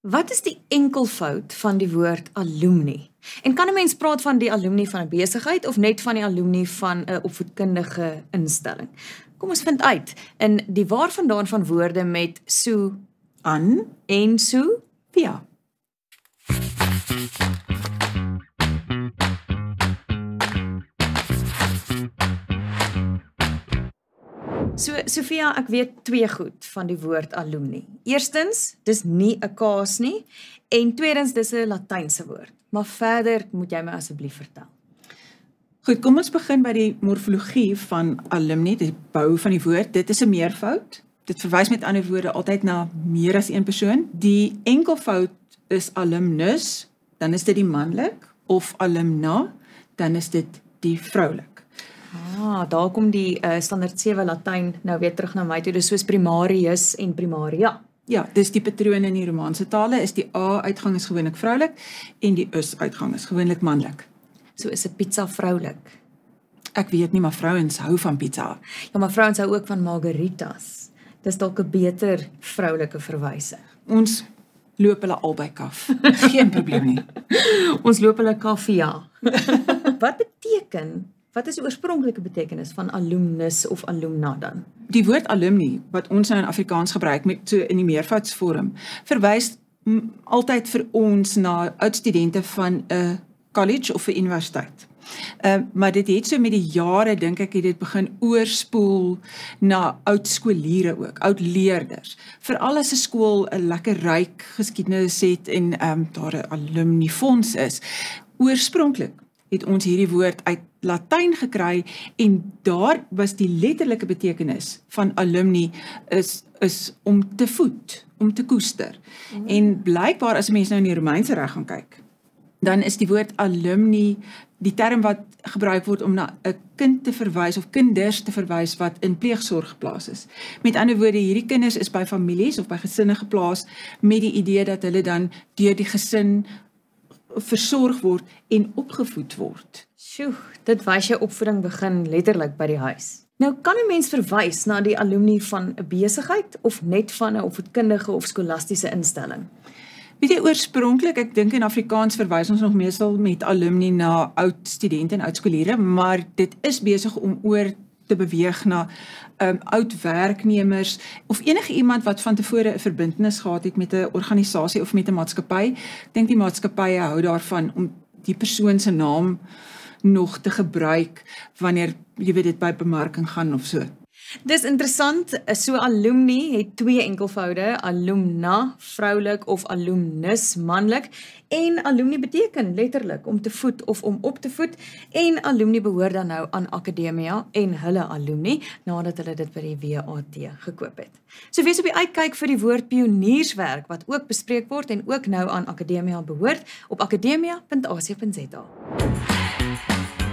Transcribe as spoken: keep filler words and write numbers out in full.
Wat is die enkelvoud van die woord alumni? En kan 'n mens praat van die alumni van 'n besigheid of net van die alumni van 'n opvoedkundige instelling? Kom ons vind uit in die Waarvandaan van Woorde met Su-an en Sophia. So, Sophia, ek weet twee goed van die woord alumni. Eerstens, dis nie 'n kaas nie, en tweedens, dis 'n Latynse woord. Maar verder moet jy my asseblief vertel. Goed, kom ons begin by die morfologie van alumni, die bou van die woord. Dit is 'n meervoud. Dit verwys met ander woorde altyd na meer as een persoon. Die enkelvoud is alumnus, dan is dit die manlik, of alumna, dan is dit die vroulik. Ah, daar kom die uh, standaard sewe Latyn nou weer terug na my toe, dis soos primarius en primaria. Ja, dis die patroon in die Romaanse tale, is die A-uitgang is gewoonlik vroulik, en die us-uitgang is gewoonlik manlik. So is 'n pizza vroulik. Ek weet nie, maar vrouens hou van pizza. Ja, maar vrouens hou ook van margaritas. Dis dalk 'n beter vroulike verwysing. Ons loop hulle albei kaf. Geen probleem nie. Ons loop hulle kaf, ja. Wat beteken, wat is die oorspronklike betekenis van alumnus of alumna dan? Die woord alumni, wat ons nou in Afrikaans gebruik, met so in die meervoudsvorm, verwys m, altyd vir ons na oudstudente van 'n college of 'n universiteit. Uh, maar dit het so met die jare, dink ek, het dit begin oorspoel na oud skooliere ook, oud leerders. Veral as 'n skool 'n lekker ryk geskiedenis het en um, daar 'n alumni fonds is. Oorspronklik het ons hierdie woord uit Latyn gekry en daar was die letterlike betekenis van alumni is, is om te voed, om te koester. Mm. En blykbaar as 'n mens nou in die Romeinse reg gaan kyk, dan is die woord alumni die term wat gebruik word om na 'n kind te verwys of kinders te verwys wat in pleegsorg geplaas is. Met ander woorde, hierdie kinders is by families of by gesinne geplaas met die idee dat hulle dan deur die gesin versorg word en opgevoed word. Sjoe, dit wys jou opvoeding begin letterlik by die huis. Nou, kan 'n mens verwys na die alumni van 'n besigheid of net van 'n opvoedkundige of skolastiese instelling? Weet jy, oorspronklik, ek dink in Afrikaans verwys ons nog meestal met alumni na oud studente en oud skooliere, maar dit is besig om oor te beweeg na um, oud werknemers of enige iemand wat van tevore 'n verbintenis gehad het met 'n organisasie of met 'n maatskappy. Ek dink die maatskappye hou daarvan om die persoon se naam nog te gebruik wanneer jy weet dit by bemarking gaan of so. Dis interessant, so alumni het twee enkelvoude, alumna, vroulik of alumnus, manlik, en alumni beteken letterlik om te voed of om op te voed, en alumni behoort dan nou aan Akademia en hulle alumni, nadat hulle dit by die W A T gekoop het. So wees op die uitkyk vir die woord Pionierswerk, wat ook bespreek word en ook nou aan Akademia behoort, op akademia punt a c punt z a.